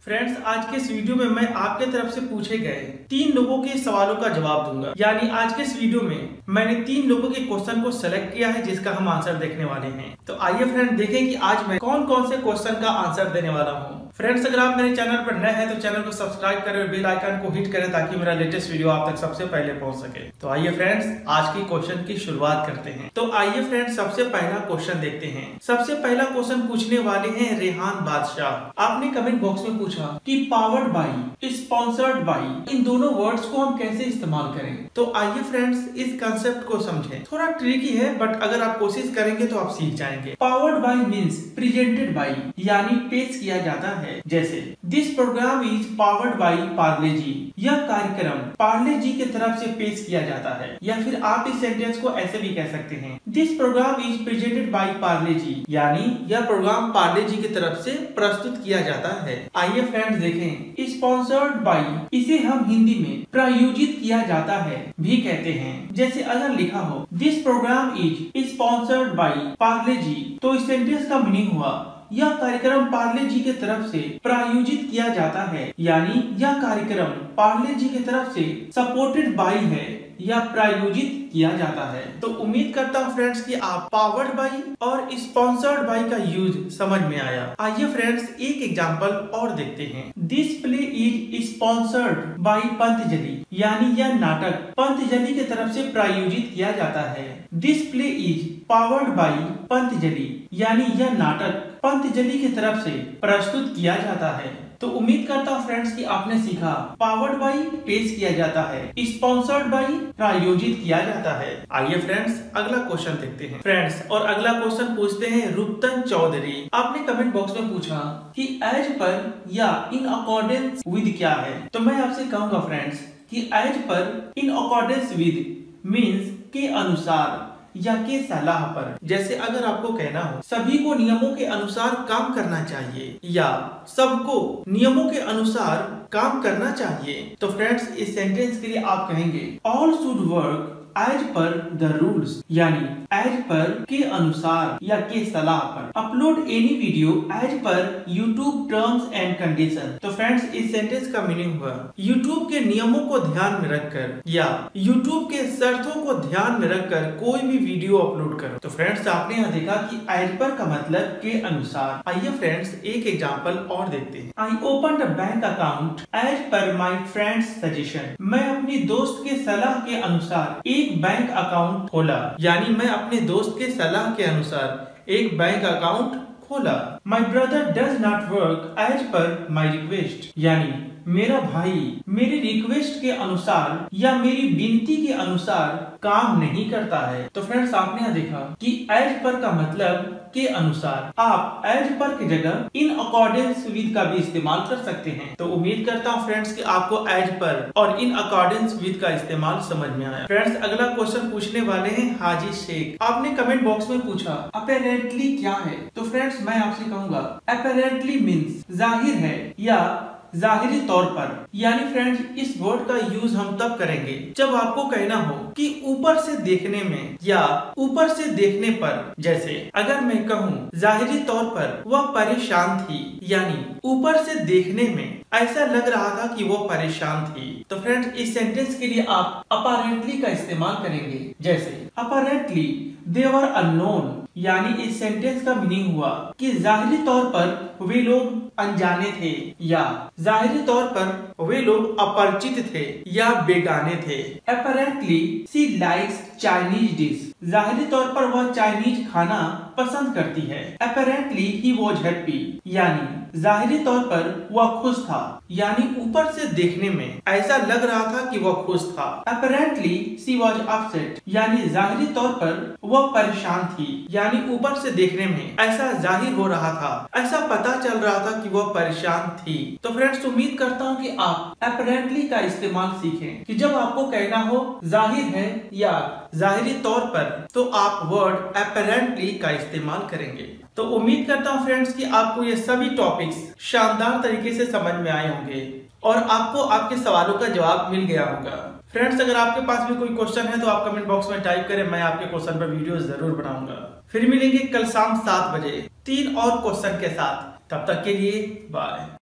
Friends, आज के इस वीडियो में मैं आपके तरफ से पूछे गए 3 लोगों के सवालों का जवाब दूंगा। यानी आज के इस वीडियो में मैंने 3 लोगों के क्वेश्चन को सेलेक्ट किया है जिसका हम आंसर देखने वाले हैं। तो आइए फ्रेंड देखें कि आज मैं कौन कौन से क्वेश्चन का आंसर देने वाला हूँ। फ्रेंड्स, अगर आप मेरे चैनल पर नए हैं तो चैनल को सब्सक्राइब करें और बेल आइकन को हिट करें ताकि मेरा लेटेस्ट वीडियो आप तक सबसे पहले पहुंच सके। तो आइए फ्रेंड्स, आज की क्वेश्चन की शुरुआत करते हैं। तो आइए फ्रेंड्स, सबसे पहला क्वेश्चन देखते हैं। सबसे पहला क्वेश्चन पूछने वाले हैं रेहान बादशाह। आपने कमेंट बॉक्स में पूछा कि पावर्ड बाई, स्पॉन्सर्ड बाई, इन दोनों वर्ड्स को हम कैसे इस्तेमाल करें। तो आइए फ्रेंड्स, इस कंसेप्ट को समझें। थोड़ा ट्रिकी है बट अगर आप कोशिश करेंगे तो आप सीख जाएंगे। Powered by means presented by, यानी पेश किया जाता है। जैसे this programme is powered by Parle G, यह कार्यक्रम पार्ले जी की तरफ से पेश किया जाता है। या फिर आप इस सेंटेंस को ऐसे भी कह सकते हैं, this programme is presented by Parle G, यानी यह प्रोग्राम पार्ले जी की तरफ से प्रस्तुत किया जाता है। आइए फ्रेंड्स देखें, स्पॉन्सर्ड बाई, इसे हम हिंदी में प्रायोजित किया जाता है भी कहते हैं। जैसे अगर लिखा हो this programme is sponsored by Parle G, तो इस सेंटेंस का मीनिंग हुआ यह कार्यक्रम पार्ले जी की तरफ से प्रायोजित किया जाता है, यानी यह कार्यक्रम पार्ले जी की तरफ से सपोर्टेड बाई है या प्रायोजित किया जाता है। तो उम्मीद करता हूँ फ्रेंड्स कि आप पावर्ड बाई और स्पॉन्सर्ड बाई का यूज समझ में आया। आइए फ्रेंड्स, एक एग्जांपल और देखते हैं। This play is sponsored by Patanjali, यानी यह नाटक पंतजलि की तरफ से प्रायोजित किया जाता है। This play is powered by Patanjali, यानी यह नाटक पंतजलि की तरफ से प्रस्तुत किया जाता है। तो उम्मीद करता हूँ फ्रेंड्स कि आपने सीखा पावर्ड बाई पेश किया जाता है, स्पॉन्सर्ड बाई प्रायोजित किया जाता है। आइए फ्रेंड्स, अगला क्वेश्चन देखते हैं। फ्रेंड्स, और अगला क्वेश्चन पूछते हैं रूपतन चौधरी। आपने कमेंट बॉक्स में पूछा कि एज पर या इन अकॉर्डेंस विद क्या है। तो मैं आपसे कहूंगा फ्रेंड्स कि as per, in accordance with means के अनुसार या के सलाह पर। जैसे अगर आपको कहना हो सभी को नियमों के अनुसार काम करना चाहिए या सबको नियमों के अनुसार काम करना चाहिए, तो फ्रेंड्स इस सेंटेंस के लिए आप कहेंगे all should work as per the rules, यानी एज पर के अनुसार या के सलाह पर। Upload any video as per YouTube terms and condition. तो फ्रेंड्स इस सेंटेंस का मीनिंग हुआ यूट्यूब के नियमों को ध्यान में रखकर या यूट्यूब के शर्तों को ध्यान में रखकर कोई भी वीडियो अपलोड करो। तो फ्रेंड्स आपने यहाँ देखा कि एज पर का मतलब के अनुसार। आइए फ्रेंड्स एक एग्जाम्पल और देखते हैं। I open a bank account as per my friends suggestion, मैं अपनी दोस्त के सलाह के अनुसार एक बैंक अकाउंट खोला, यानी मैं अपने दोस्त के सलाह के अनुसार एक बैंक अकाउंट खोला। My brother does not work as per my request, यानी मेरा भाई मेरी रिक्वेस्ट के अनुसार या मेरी विनती के अनुसार काम नहीं करता है। तो फ्रेंड्स आपने यहाँ देखा कि एज पर का मतलब के अनुसार। आप एज पर की जगह इन अकॉर्डेंस विद का भी इस्तेमाल कर सकते हैं। तो उम्मीद करता हूँ फ्रेंड्स कि आपको एज पर और इन अकॉर्डेंस विद का इस्तेमाल समझ में आया। फ्रेंड्स अगला क्वेश्चन पूछने वाले हैं हाजी शेख। आपने कमेंट बॉक्स में पूछा अपेरेंटली क्या है। तो फ्रेंड्स मैं आपसे कहूंगा अपेरेंटली मीन्स जाहिर है या जाहिरी तौर पर, यानी फ्रेंड्स इस वर्ड का यूज हम तब करेंगे जब आपको कहना हो कि ऊपर से देखने में या ऊपर से देखने पर। जैसे अगर मैं कहूँ जाहिरी तौर पर वह परेशान थी, यानी ऊपर से देखने में ऐसा लग रहा था कि वो परेशान थी। तो फ्रेंड्स इस सेंटेंस के लिए आप अपैरेंटली का इस्तेमाल करेंगे। जैसे अपैरेंटली दे वर अननोन, यानी इस सेंटेंस का मीनिंग हुआ कि जाहिरी तौर पर वे लोग अनजाने थे या जाहिरी तौर पर वे लोग अपरिचित थे या बेगाने थे। Apparently she likes Chinese dish, जाहिरी तौर पर वह चाइनीज खाना पसंद करती है। अपैरेंटली ही वॉज हैप्पी, यानी जाहिरी तौर पर वह खुश था, यानी ऊपर से देखने में ऐसा लग रहा था कि वह खुश था। अपैरेंटली शी वॉज अपसेट, यानी जाहिरी तौर पर वह परेशान थी, यानी ऊपर से देखने में ऐसा जाहिर हो रहा था, ऐसा पता चल रहा था कि वह परेशान थी। तो फ्रेंड्स उम्मीद करता हूँ कि आप अपैरेंटली का इस्तेमाल सीखें कि जब आपको कहना हो जाहिर है या जाहिरी तौर पर, तो आप वर्ड अपैरेंटली का इस्तेमाल करेंगे। तो उम्मीद करता हूँ फ्रेंड्स कि आपको ये सभी टॉपिक्स शानदार तरीके से समझ में आए होंगे और आपको आपके सवालों का जवाब मिल गया होगा। फ्रेंड्स अगर आपके पास भी कोई क्वेश्चन है तो आप कमेंट बॉक्स में टाइप करें, मैं आपके क्वेश्चन पर वीडियो जरूर बनाऊंगा। फिर मिलेंगे कल शाम 7 बजे 3 और क्वेश्चन के साथ। तब तक के लिए बाय।